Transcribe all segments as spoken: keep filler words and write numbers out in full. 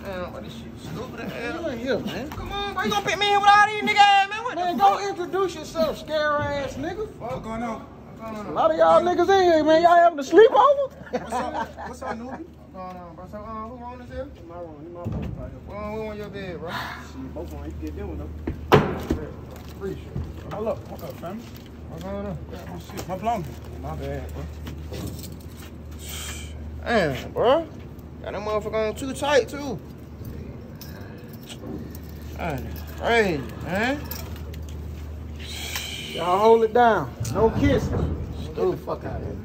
Man, what this shit stupid as hell. Yeah, yeah, man. Come on, bro. You gonna pick me in with all these niggas ass, man? What Man, the go fuck? introduce yourself, scare ass nigga. What's going on? What's going on? A lot of y'all niggas in here, man. Y'all having a sleepover? What's up? What's up, newbie? What's going on, bro? So, uh, who wrong this here? My wrong, you my fault. Who on, who on your bed, bro? Shit, both on, you get them with them. Appreciate it. Hold up, what up, fam? What's going on? Oh shit, my blonde. My bad, bro. Damn, bro. Got that motherfucker on too tight, too. Man, crazy, man. Y'all hold it down. No kissing. Stupid fuck out of here.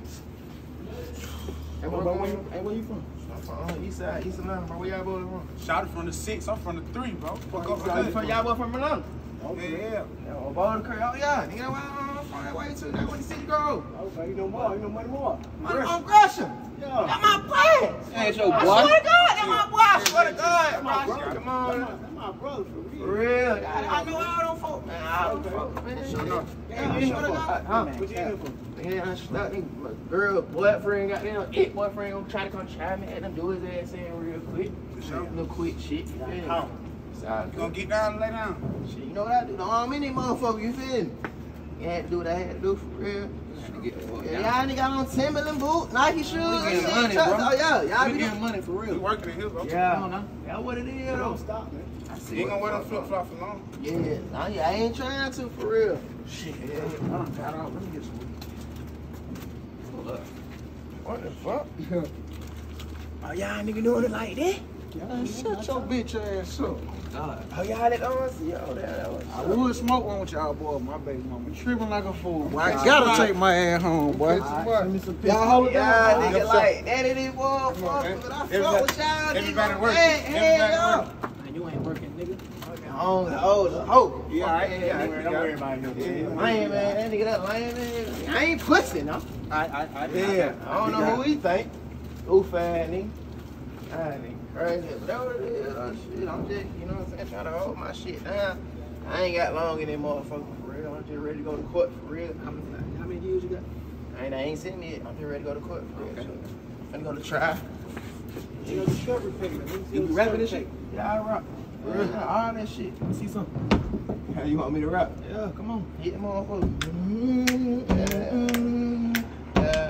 Hey, where, where, you, hey, where you from? I'm from East Side, East Atlanta, bro. Where y'all boys from? Shouted from the six, I'm from the three, bro. Fuck up You from y'all boys from Atlanta? Okay. Yeah. Yeah, well, Bowling Creek. Oh, yeah. Nigga, I'm from that way, too. That way the city go. Okay, you know more. You know money more. I'm on Gresham. Yeah. That's my place. Ain't your I boy. swear to God, that's my boy. I swear to God. That's my brother. Come on. That's my brother for For real. real. I, I know all them folks, man. All them folks, man. Sure enough. Yeah, I swear to God. Huh? What you in here for? Yeah, I stuck my girl, boyfriend, got them, it boyfriend gonna try to come try me, had them do his ass in real quick. For sure. Little quick shit, you feel me? How? So I You gonna get down and lay down? shit, you know what I do? Don't harm any motherfucker, you feel me? You had to do what I had to do for real. Yeah, y'all nigga got on Timberland boot, Nike shoes. We getting shit, money, trucks. bro. Oh yeah, y'all We be getting money for You real. working in here, bro? Yeah, that's what it is. Don't though. stop, man. I see You ain't gonna what wear the them fuck. flip flops for long. Yeah, nah, yeah, I ain't trying to for real. Shit, yeah, yeah. I done got out. Let me get some. Hold up. What the fuck? Yeah. Oh y'all nigga doing it like that? Man, shut your bitch ass up. Oh y'all let on see yo that, that was. I would smoke one with y'all, boy. My baby mama tripping like a fool. Boy, I gotta take my ass home, boy. Y'all hold it Y'all down. nigga like that it is motherfucker, but I fuck with y'all Everybody nigga. working. Hey, Everybody hell working. Man, you ain't working, nigga. On the old hoe. Yeah, all right. Yeah, Yeah, nigga. don't worry about it. Yeah, Yeah, lame man, that nigga that lame man. I ain't pussy, no. I, I, I, Yeah, I don't know who he think. Oof ass nigga. Ah, nigga crazy. But that what it is. Oh, shit, I'm just, you know what I'm saying, trying to hold my shit down. I ain't got long in that motherfucker for real. I'm just ready to go to court for real. How many, how many years you got? I ain't, I ain't sitting yet. I'm just ready to go to court for real. Okay. I'm finna go to trial. You know, discovery payment. You be rapping this shit? Yeah, I rap. Yeah, all that shit. See something? How you want me to rap? Yeah, come on. Hit the motherfucker. Yeah.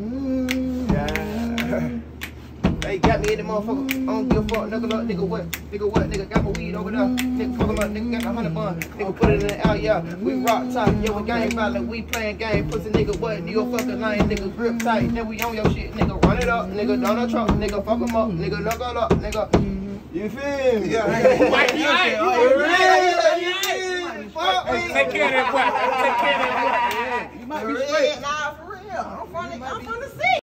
Yeah. They got me in the motherfucker. I don't give a fuck, nigga. Look, nigga, what? Nigga, what? Nigga, got my weed over there. Nigga, fuck 'em up. Nigga, got my hundred bun. Nigga, put it in the out, yeah. We rock tight. Yeah, we game violent. We playing game. Pussy, nigga, what? Nigga, fucking lane. Nigga, grip tight. Then we on your shit. Nigga, run it up. Nigga, Donald Trump. Nigga, fuck 'em up. Nigga, knuckle up. Nigga. You feel me? Yeah. White Yeah. Take care of that boy. Take care of that boy. You might be straight. Nah, for real. I'm from the, I'm from the city.